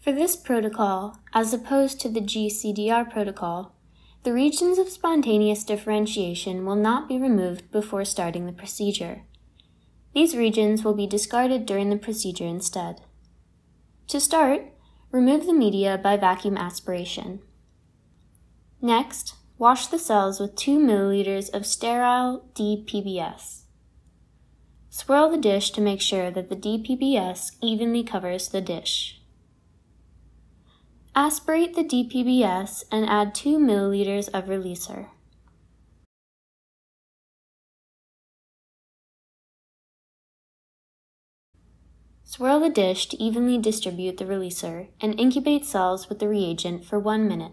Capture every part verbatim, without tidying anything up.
For this protocol, as opposed to the G C D R protocol, the regions of spontaneous differentiation will not be removed before starting the procedure. These regions will be discarded during the procedure instead. To start, remove the media by vacuum aspiration. Next, wash the cells with two milliliters of sterile D P B S. Swirl the dish to make sure that the D P B S evenly covers the dish. Aspirate the D P B S and add two milliliters of ReLeSR. Swirl the dish to evenly distribute the ReLeSR and incubate cells with the reagent for one minute.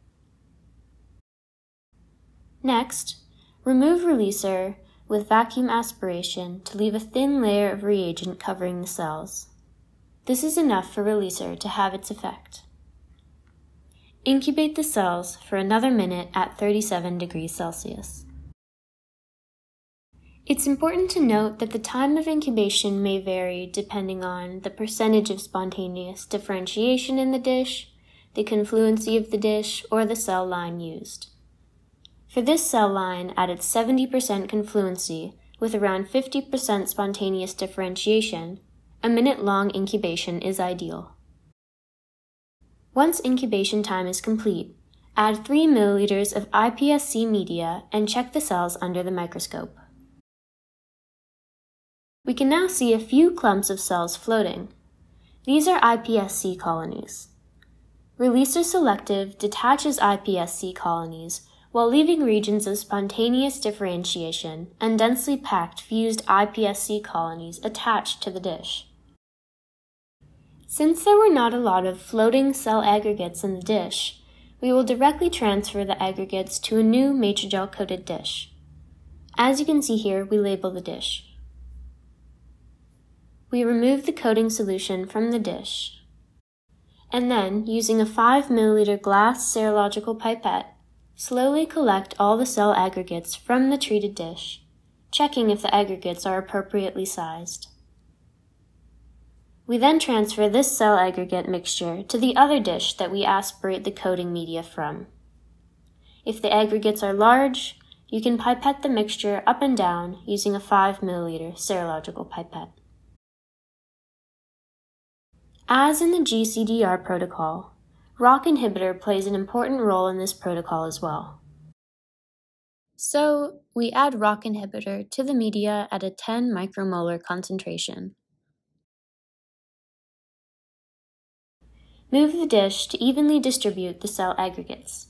Next, remove ReLeSR with vacuum aspiration to leave a thin layer of reagent covering the cells. This is enough for ReLeSR to have its effect. Incubate the cells for another minute at thirty-seven degrees Celsius. It's important to note that the time of incubation may vary depending on the percentage of spontaneous differentiation in the dish, the confluency of the dish, or the cell line used. For this cell line at its seventy percent confluency with around fifty percent spontaneous differentiation, a minute-long incubation is ideal. Once incubation time is complete, add three milliliters of I P S C media and check the cells under the microscope. We can now see a few clumps of cells floating. These are I P S C colonies. ReLeSR selective detaches I P S C colonies while leaving regions of spontaneous differentiation and densely packed fused I P S C colonies attached to the dish. Since there were not a lot of floating cell aggregates in the dish, we will directly transfer the aggregates to a new Matrigel-coated dish. As you can see here, we label the dish. We remove the coating solution from the dish, and then, using a five milliliter glass serological pipette, slowly collect all the cell aggregates from the treated dish, checking if the aggregates are appropriately sized. We then transfer this cell aggregate mixture to the other dish that we aspirate the coating media from. If the aggregates are large, you can pipette the mixture up and down using a five milliliter serological pipette. As in the G C D R protocol, R O C inhibitor plays an important role in this protocol as well. So, we add R O C inhibitor to the media at a ten micromolar concentration. Move the dish to evenly distribute the cell aggregates.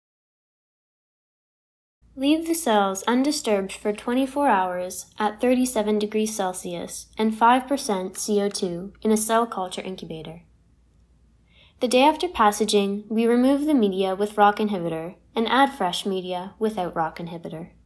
Leave the cells undisturbed for twenty-four hours at thirty-seven degrees Celsius and five percent C O two in a cell culture incubator. The day after passaging, we remove the media with R O C inhibitor and add fresh media without R O C inhibitor.